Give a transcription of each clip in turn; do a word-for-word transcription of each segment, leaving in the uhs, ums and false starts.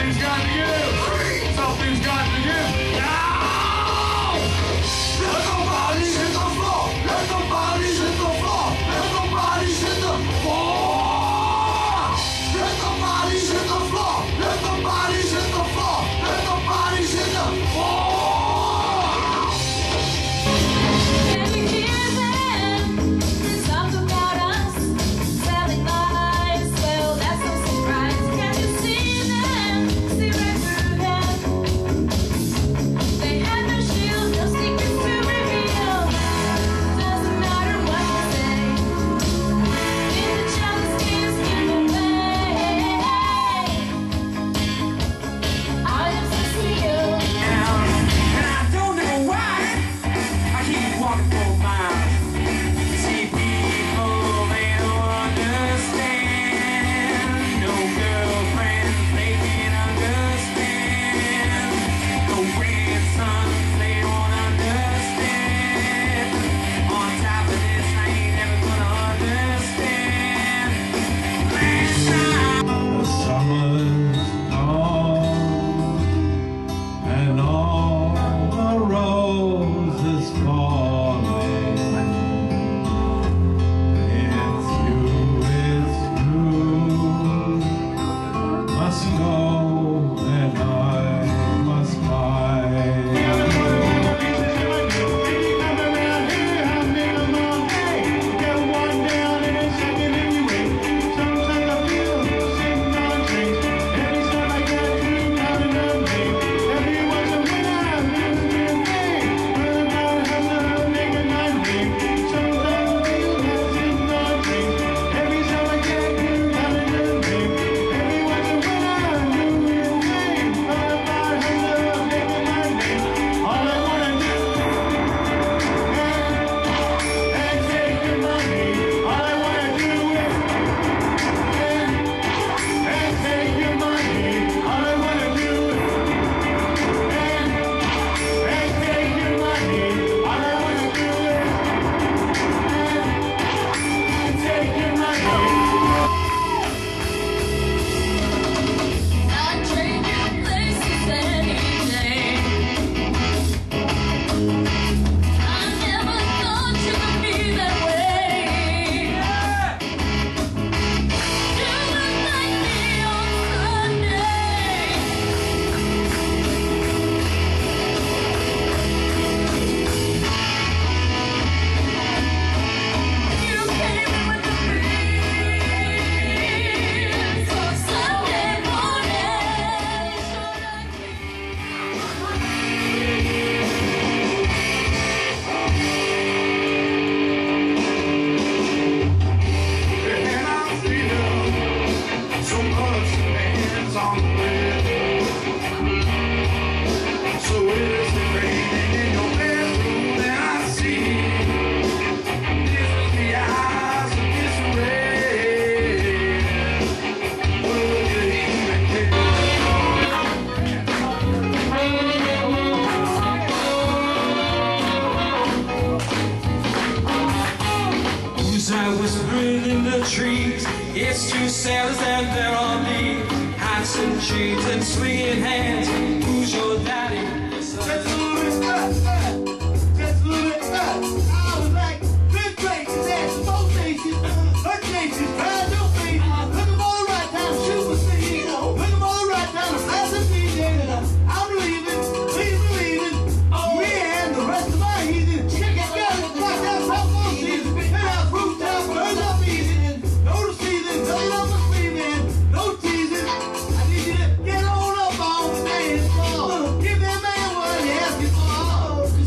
Something's got to give. Something's got to give. Now! Let the bodies hit the floor. Let the bodies hit the floor. Let the bodies hit the floor. Let the bodies hit the floor. Let the bodies hit the floor. Let the bodies hit the floor. Can you hear them? They talk about us selling lies. Well, that's no surprise. Can you see them? See right through them. They have no shield, no secrets to reveal. Doesn't matter what you say. In the jealous games, give away. I am so sealed. And I don't know why I keep walking for miles. See people they don't understand. No girlfriends they can't understand. No grandsons they don't understand. On top of this, I ain't never gonna understand. Last time the summer's gone and all the roses falling. It's you, it's you. Must go and I must I'd trade you places any day. I never thought you could be that way. You look like me on Sunday. You came in with the breeze on Sunday morning. And I feel so much man's on the way. So it's raining in your bedroom and I see this is the eyes of disarray. Would you even care? Who's that whispering in the trees? It's two sailors and they're on me. Hats and chains and swinging hands. Who's your daddy? Just a little bit stuck. Just a little bit stuck. I was like, fifth grade, she's at both faces. Her faces, bad no face. Look them all right down, shoot with me. Look them all right down, pass the feet. I'm leaving, leaving, leaving. Me and the rest of my heathen. Check it out, block out softball season. Hit out rooftop, burn up easy. No season, no love sleeping. No teasing. I need you to get on up on the dance floor. Give that man what he asking for.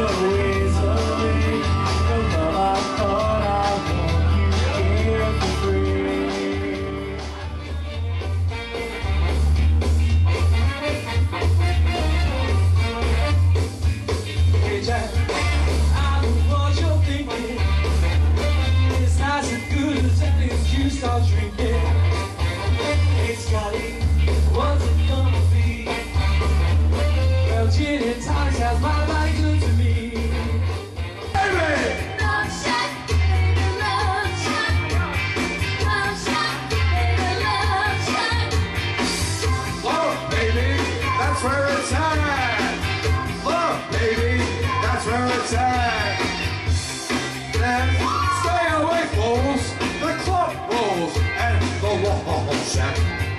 ways away. The love I thought I want you here for free. Hey Jack, I know what you're thinking. It's not so good as if you start drinking. Hey Scotty, what's it gonna be? Well, gin and tonic sounds mighty, mighty good to me. Baby! Love shack, baby, love shack. Love shack, baby, love shack. Love, baby, that's where it's at. Love, baby, that's where it's at. Then stay away, fools. The club rolls and the wall shack.